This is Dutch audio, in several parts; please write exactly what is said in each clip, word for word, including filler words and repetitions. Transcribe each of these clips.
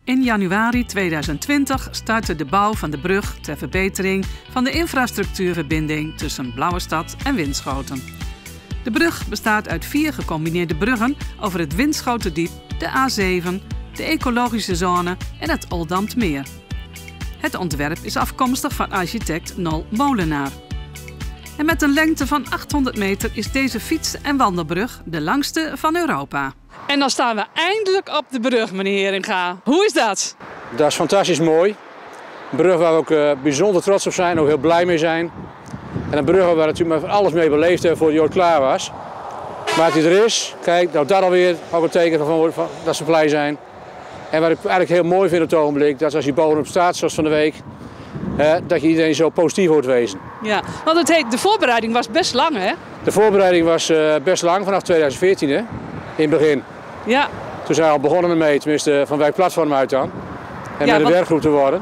In januari tweeduizend twintig startte de bouw van de brug ter verbetering van de infrastructuurverbinding tussen Blauwestad en Winschoten. De brug bestaat uit vier gecombineerde bruggen over het Winschoterdiep, de A zeven, de ecologische zone en het Oldambtmeer. Het ontwerp is afkomstig van architect Nol Molenaar. En met een lengte van achthonderd meter is deze fiets- en wandelbrug de langste van Europa. En dan staan we eindelijk op de brug, meneer Heringa. Hoe is dat? Dat is fantastisch mooi. Een brug waar we ook uh, bijzonder trots op zijn, ook heel blij mee zijn. En een brug waar we natuurlijk met alles mee beleefd hebben voordat die ooit klaar was. Maar die er is, kijk, nou dat alweer ook een teken van, van dat ze blij zijn. En wat ik eigenlijk heel mooi vind op het ogenblik, dat als je bovenop staat, zoals van de week, uh, dat je iedereen zo positief hoort wezen. Ja, want het heet, de voorbereiding was best lang, hè? De voorbereiding was uh, best lang, vanaf tweeduizend veertien, hè? In het begin. Ja. Toen zijn we al begonnen ermee, tenminste van Wijkplatform uit dan. En ja, met een want... werkgroep te worden.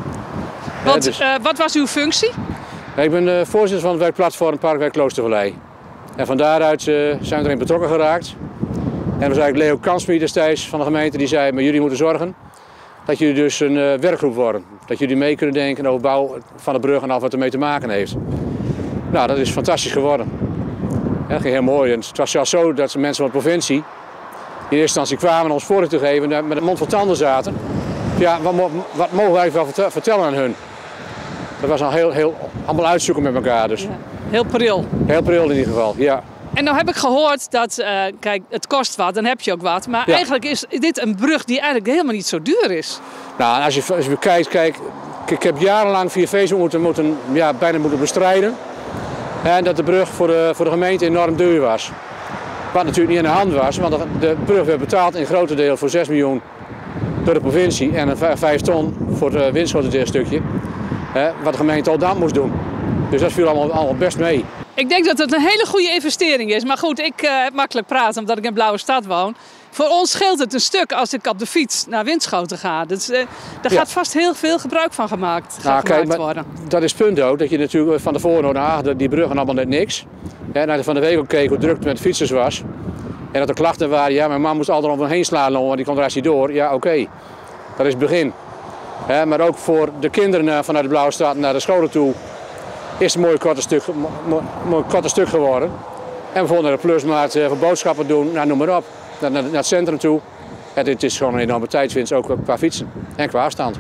Want, uh, dus... uh, wat was uw functie? Ik ben uh, voorzitter van het Wijkplatform Parkwijk Kloostervallei. En van daaruit uh, zijn we erin betrokken geraakt. En was eigenlijk Leo Kansmie destijds van de gemeente die zei, maar jullie moeten zorgen dat jullie dus een uh, werkgroep worden. Dat jullie mee kunnen denken over bouw van de brug en al wat ermee te maken heeft. Nou, dat is fantastisch geworden. Ja, dat ging heel mooi. En het was zelfs zo dat mensen van de provincie in eerste instantie kwamen om ons voor te geven en met een mond vol tanden zaten. Ja, wat, wat mogen wij wel vertellen aan hun? Dat was al heel, heel allemaal uitzoeken met elkaar. Dus. Ja, heel pril. Heel pril in ieder geval, ja. En nou heb ik gehoord dat, uh, kijk, het kost wat, dan heb je ook wat. Maar ja. Eigenlijk is dit een brug die eigenlijk helemaal niet zo duur is. Nou, als je, als je kijkt, kijk, ik heb jarenlang via Facebook moeten, moeten, ja, bijna moeten bestrijden. En dat de brug voor de, voor de gemeente enorm duur was. Wat natuurlijk niet aan de hand was, want de brug werd betaald in grote deel voor zes miljoen door de provincie. En een vijf ton voor het Winschoterdeelstukje, wat de gemeente Oldambt moest doen. Dus dat viel allemaal, allemaal best mee. Ik denk dat het een hele goede investering is. Maar goed, ik uh, heb makkelijk praten omdat ik in Blauwestad woon. Voor ons scheelt het een stuk als ik op de fiets naar Winschoten ga. Dus, uh, daar ja. gaat vast heel veel gebruik van gemaakt, nou, gemaakt kijk, worden. Dat is het punt ook, dat je natuurlijk van tevoren nou, die bruggen allemaal net niks. Ja, en van de week ook keek hoe druk het met fietsers was. En dat er klachten waren, ja, mijn man moest altijd om heen slaan, want die kon er niet door. Ja, oké, okay. Dat is het begin. Ja, maar ook voor de kinderen vanuit de Blauwestad naar de scholen toe is het een mooi korte stuk, mooi, mooi korte stuk geworden. En bijvoorbeeld naar de plusmaat voor boodschappen doen, nou, noem maar op. Naar, naar het centrum toe. Ja, dit is gewoon een enorme tijdswinst, ook qua fietsen en qua afstand.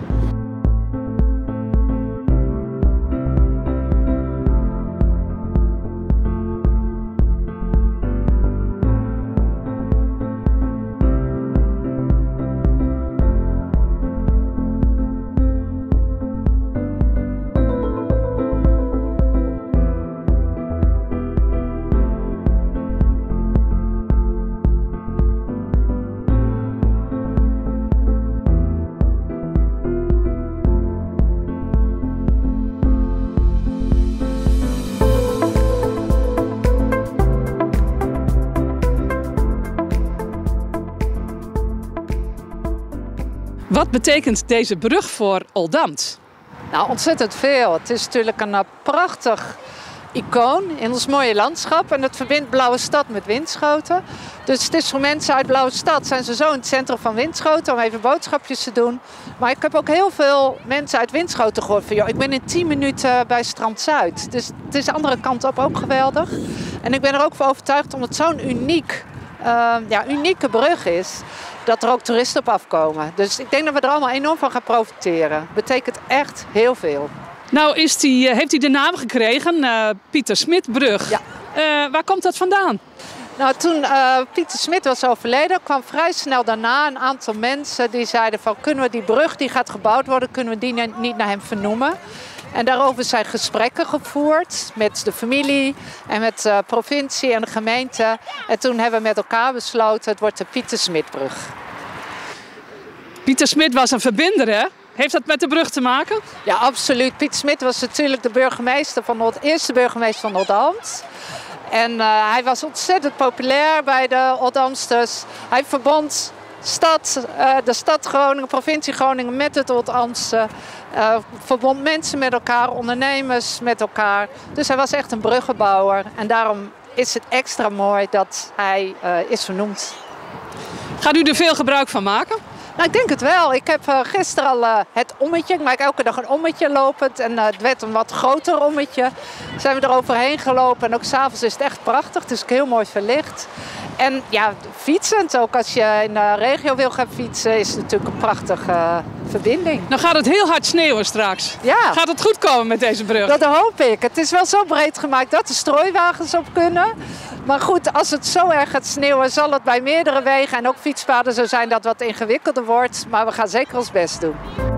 Wat betekent deze brug voor Oldambt? Nou, ontzettend veel. Het is natuurlijk een uh, prachtig icoon in ons mooie landschap. En het verbindt Blauwestad met Winschoten. Dus het is voor mensen uit Blauwestad, zijn ze zo in het centrum van Winschoten om even boodschapjes te doen. Maar ik heb ook heel veel mensen uit Winschoten gehoord van, joh, ik ben in tien minuten bij Strand Zuid. Dus het is de andere kant op ook geweldig. En ik ben er ook van overtuigd omdat het zo'n uniek, uh, ja, unieke brug is, dat er ook toeristen op afkomen. Dus ik denk dat we er allemaal enorm van gaan profiteren. Betekent echt heel veel. Nou is die, heeft hij de naam gekregen, uh, Pieter Smitbrug. Ja. Uh, waar komt dat vandaan? Nou, toen uh, Pieter Smit was overleden, kwam vrij snel daarna een aantal mensen die zeiden van, kunnen we die brug die gaat gebouwd worden, kunnen we die niet naar hem vernoemen? En daarover zijn gesprekken gevoerd met de familie en met de provincie en de gemeente. En toen hebben we met elkaar besloten, het wordt de Pieter Smitbrug. Pieter Smit was een verbinder, hè? Heeft dat met de brug te maken? Ja, absoluut. Pieter Smit was natuurlijk de burgemeester van de eerste burgemeester van Oldambt. En uh, hij was ontzettend populair bij de Oldambtsters. Hij verbond stad, uh, de stad Groningen, provincie Groningen met het Oldambtse. Uh, verbond mensen met elkaar, ondernemers met elkaar. Dus hij was echt een bruggenbouwer. En daarom is het extra mooi dat hij uh, is vernoemd. Gaat u er veel gebruik van maken? Nou, ik denk het wel. Ik heb uh, gisteren al uh, het ommetje. Ik maak elke dag een ommetje lopend. En uh, het werd een wat groter ommetje. Zijn we er overheen gelopen. En ook s'avonds is het echt prachtig. Het is ook heel mooi verlicht. En ja, fietsend ook. Als je in de regio wil gaan fietsen, is het natuurlijk een prachtige uh, verbinding. Nou gaat het heel hard sneeuwen straks. Ja. Gaat het goed komen met deze brug? Dat hoop ik. Het is wel zo breed gemaakt dat er strooiwagens op kunnen. Maar goed, als het zo erg gaat sneeuwen, zal het bij meerdere wegen en ook fietspaden zo zijn dat het wat ingewikkelder wordt. Maar we gaan zeker ons best doen.